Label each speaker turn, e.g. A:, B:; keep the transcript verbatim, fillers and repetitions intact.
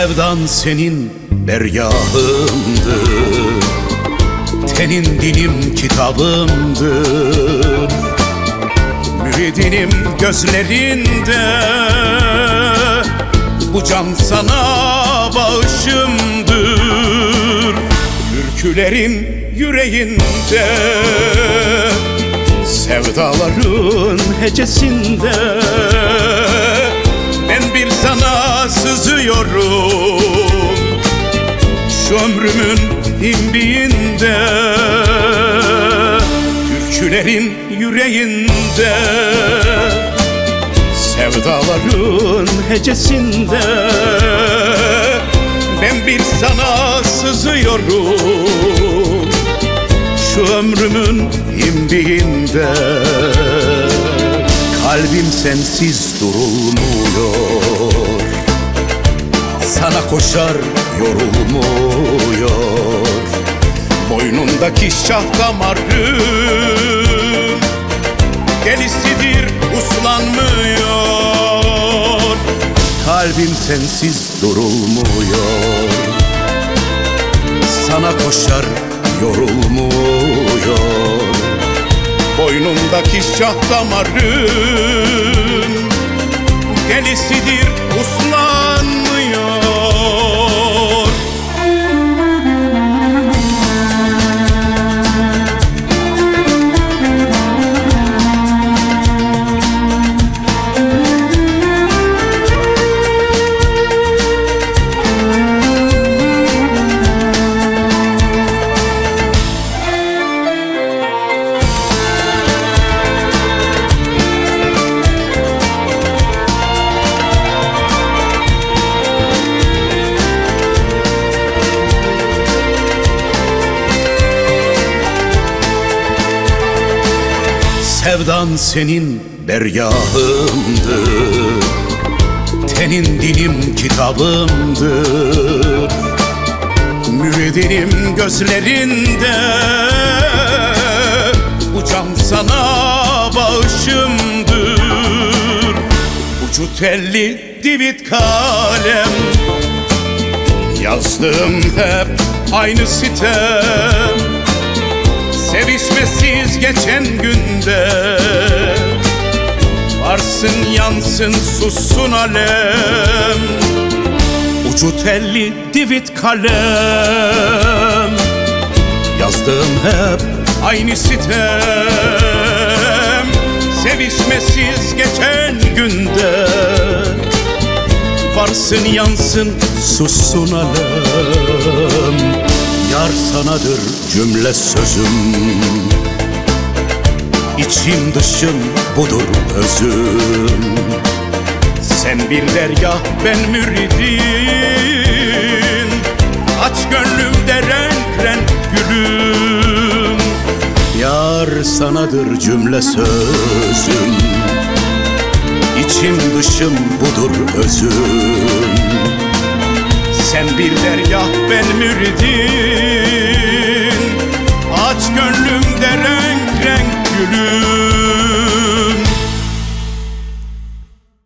A: Sevdan senin dergahındır, tenin dinim kitabımdır. Müridinim gözlerinde, bu can sana bağışımdır. Türkülerin yüreğinde, sevdaların hecesinde, ben bir sana sızıyorum. Şu ömrümün imbiğinde, türkülerin yüreğinde, sevdaların hecesinde, ben bir sana sızıyorum. Şu ömrümün imbiğinde, kalbim sensiz durulmuyor, sana koşar yorulmuyor. Boynundaki şah damarım delisidir, uslanmıyor. Kalbim sensiz durulmuyor, sana koşar yorulmuyor. Boynundaki şah damarım delisidir, uslanmıyor. Sevdan senin dergahındır, tenin dinim kitabımdır. Müridinim gözlerinde, bu can sana bağışımdır. Ucu telli divit kalem, yazdığım hep aynı sitem. Sevişmesiz geçen günde, varsın yansın sussun alem. Ucu telli divit kalem, yazdığım hep aynı sitem. Sevişmesiz geçen günde, varsın yansın sussun alem. Yar sanadır cümle sözüm, İçim dışım budur özüm. Sen bir dergah ben müridin, aç gönlümde renk renk gülüm. Yar sanadır cümle sözüm, İçim dışım budur özüm. Sen bir dergah ben müridin, aç gönlümde renk renk gülüm.